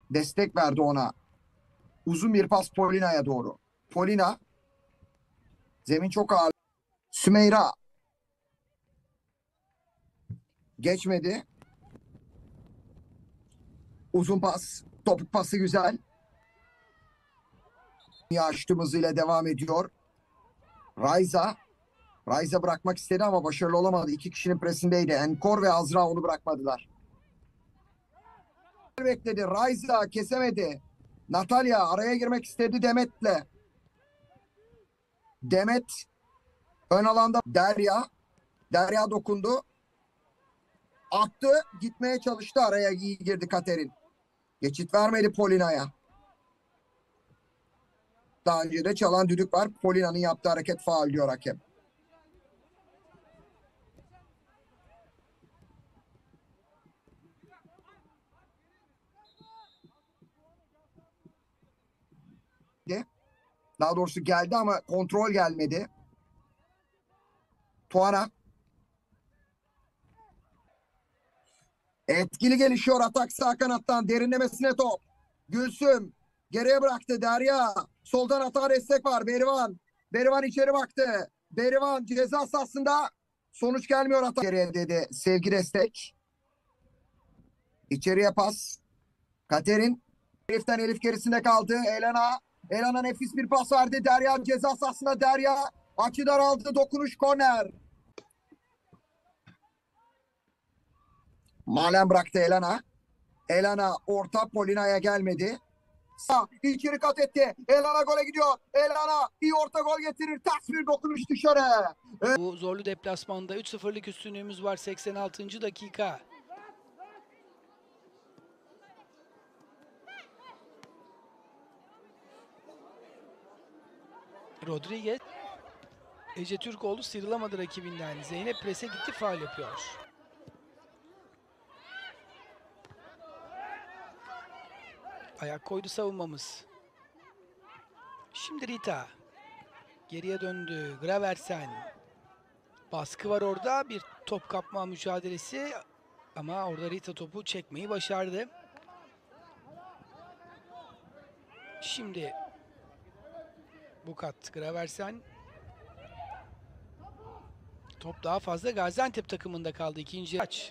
destek verdi ona. Uzun bir pas Polina'ya doğru. Polina. Zemin çok ağır. Sümeyra. Geçmedi. Uzun pas. Topuk pası güzel. Açtım hızıyla devam ediyor. Raiza. Raiza bırakmak istedi ama başarılı olamadı. İki kişinin presindeydi. Enkor ve Azra onu bırakmadılar. Bekledi. Raiza kesemedi. Natalya araya girmek istedi Demet'le. Demet ön alanda Derya. Derya dokundu. Attı. Gitmeye çalıştı. Araya iyi girdi Katerin. Geçit vermedi Polina'ya. Daha önce de çalan düdük var. Polina'nın yaptığı hareket faul diyor hakem. Daha doğrusu geldi ama kontrol gelmedi. Tuana. Etkili gelişiyor atak sağ kanattan. Derinlemesine top. Gülsüm. Geriye bıraktı Derya. Soldan atağa destek var. Berivan. Berivan içeri baktı. Berivan ceza sahasında. Sonuç gelmiyor atak. Geriye dedi Sevgi destek. İçeriye pas. Katerin. Elif'ten Elif gerisinde kaldı. Elena. Elena nefis bir pas verdi. Derya ceza sahasında Derya. Açı daraldı. Dokunuş korner. Malen bıraktı Elena. Elena orta Polina'ya gelmedi. Sağ içeri kat etti. Elena gole gidiyor. Elena iyi orta gol getirir. Ters bir dokunuş dışarı. Bu zorlu deplasmanda 3-0'lık üstünlüğümüz var 86. dakika. Rodriguez. Ece Türkoğlu sıyrılamadı rakibinden. Zeynep prese gitti, faul yapıyor. Ayak koydu savunmamız. Şimdi Rita. Geriye döndü. Graversen. Baskı var orada. Bir top kapma mücadelesi. Ama orada Rita topu çekmeyi başardı. Şimdi Bukat, Graversen. Top daha fazla Gaziantep takımında kaldı. İkinci aç.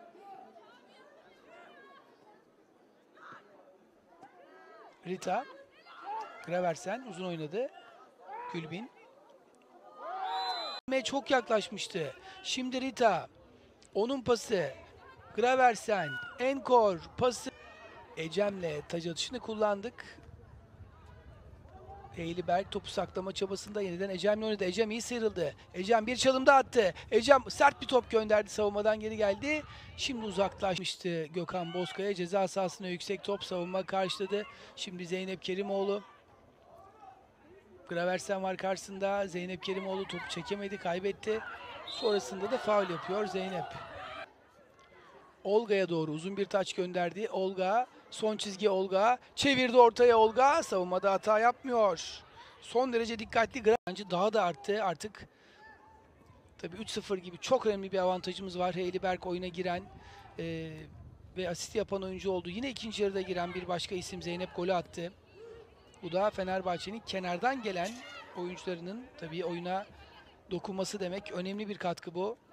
Rita. Graversen uzun oynadı. Gülbin. Çok yaklaşmıştı. Şimdi Rita. Onun pası. Graversen. Enkor pası. Ecem'le taç atışını kullandık. Eğliberk topu saklama çabasında yeniden Ecem'le oynadı. Ecem iyi sıyrıldı. Ecem bir çalımda attı. Ecem sert bir top gönderdi. Savunmadan geri geldi. Şimdi uzaklaşmıştı Gökhan Bozkaya. Ceza sahasına yüksek top savunma karşıladı. Şimdi Zeynep Kerimoğlu. Graversen var karşısında. Zeynep Kerimoğlu topu çekemedi, kaybetti. Sonrasında da faul yapıyor Zeynep. Olga'ya doğru uzun bir taç gönderdi. Olga, son çizgi Olga. Çevirdi ortaya Olga. Savunmada hata yapmıyor. Son derece dikkatli. Bence daha da arttı artık. Tabii 3-0 gibi çok önemli bir avantajımız var. Heyliberk oyuna giren ve asist yapan oyuncu oldu. Yine ikinci yarıda giren bir başka isim Zeynep golü attı. Bu da Fenerbahçe'nin kenardan gelen oyuncularının tabii oyuna dokunması demek. Önemli bir katkı bu.